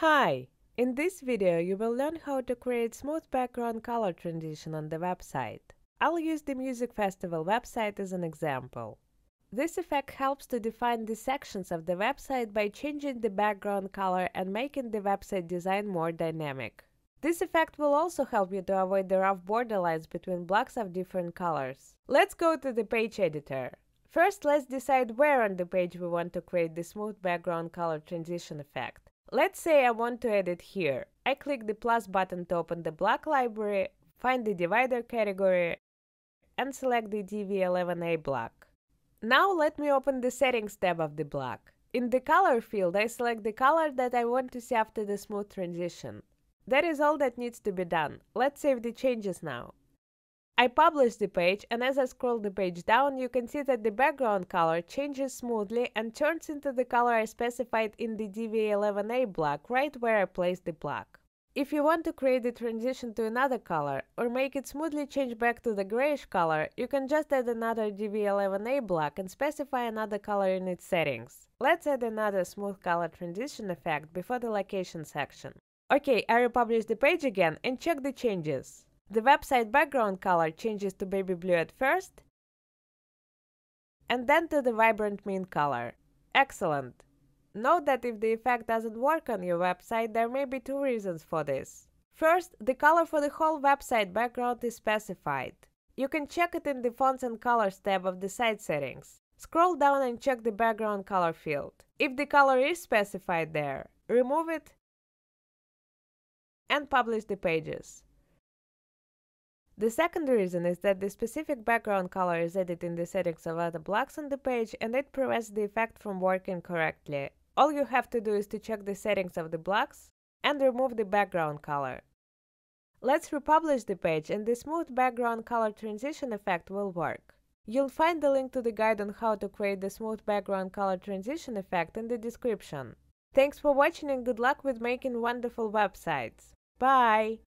Hi! In this video you will learn how to create smooth background color transition on the website. I'll use the Music Festival website as an example. This effect helps to define the sections of the website by changing the background color and making the website design more dynamic. This effect will also help you to avoid the rough borderlines between blocks of different colors. Let's go to the page editor. First, let's decide where on the page we want to create the smooth background color transition effect. Let's say I want to edit here. I click the plus button to open the block library, find the divider category, and select the DV11A block. Now let me open the Settings tab of the block. In the Color field, I select the color that I want to see after the smooth transition. That is all that needs to be done. Let's save the changes now. I publish the page, and as I scroll the page down, you can see that the background color changes smoothly and turns into the color I specified in the DV11A block right where I placed the block. If you want to create the transition to another color or make it smoothly change back to the grayish color, you can just add another DV11A block and specify another color in its settings. Let's add another smooth color transition effect before the location section. Okay, I republish the page again and check the changes. The website background color changes to baby blue at first, and then to the vibrant mint color. Excellent! Note that if the effect doesn't work on your website, there may be two reasons for this. First, the color for the whole website background is specified. You can check it in the Fonts and Colors tab of the site settings. Scroll down and check the background color field. If the color is specified there, remove it and publish the pages. The second reason is that the specific background color is added in the settings of other blocks on the page, and it prevents the effect from working correctly. All you have to do is to check the settings of the blocks and remove the background color. Let's republish the page, and the smooth background color transition effect will work. You'll find the link to the guide on how to create the smooth background color transition effect in the description. Thanks for watching and good luck with making wonderful websites. Bye!